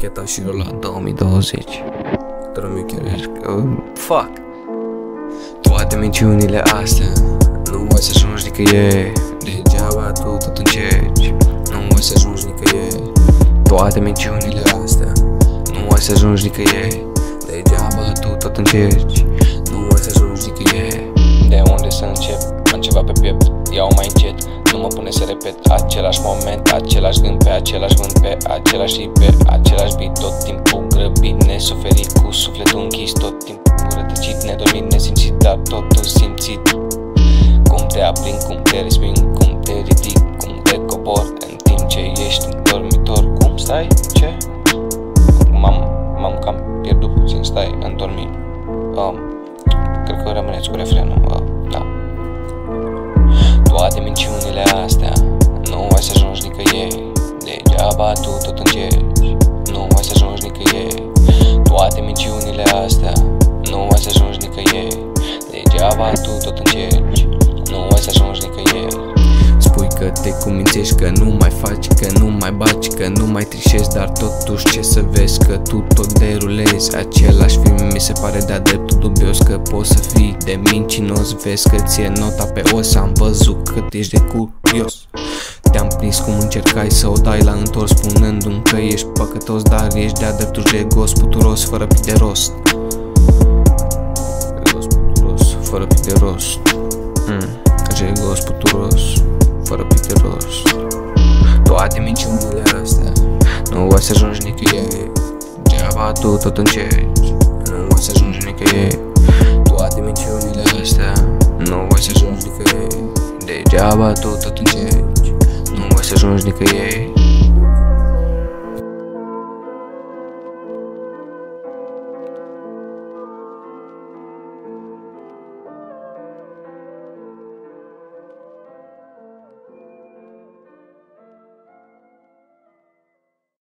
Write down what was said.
Cheta și la 2020. Dar mi chiar ești că... Fuck! Toate minciunile astea nu voi să ajungi nicăieri. Degeaba tu tot încerci, nu voi să ajungi nicăieri. Toate minciunile astea nu voi să ajungi nicăieri. Degeaba tu tot încerci, nu voi să ajungi nicăieri. De unde să încep? Am ceva pe piept, iau mai încet. Nu mă pune să repet același moment, același gând pe același vânt, pe același IP, același beat. Tot timpul grăbit, nesuferit, cu sufletul închis. Tot timpul rătăcit, nedormit, nesimțit, dar totul simțit. Cum te aprind, cum te resping, cum te ridic, cum te cobor în timp ce ești în dormitor. Cum stai? Ce? M-am cam pierdut puțin, stai în dormit. Cred că rămâneți cu refrenul, da. Toate minciunile astea nu voi să ajungi nicăieri. Degeaba tu tot încerci, nu voi să ajungi nicăieri. Toate minciunile astea nu voi să ajungi nicăieri. Degeaba tu tot încerci, nu voi să ajungi nicăieri. Spui că te cumințești, că nu mai faci, că nu mai baci, că nu mai trișezi, dar totuși ce să vezi, că tu tot derulezi același film. Mi se pare de-a dreptul dubios că poți să fii de mincinos. Vezi că ție nota pe os, am văzut cât ești de curios. Te-am prins cum încercai să o dai la întors, spunându-mi că ești păcătos, dar ești de-a dreptul jegos, puturos, fără pic de rost. Puturos, fără pic de rost. Jegos, puturos, fără pic de rost. Toate minciunile astea nu voi să ajungi nicăieri. Degeaba tu tot încerci, nu voi să ajungi nicăieri. Toate minciunile astea nu voi să ajungi nicăieri. Degeaba tu tot încerci, nu voi să ajungi nicăieri.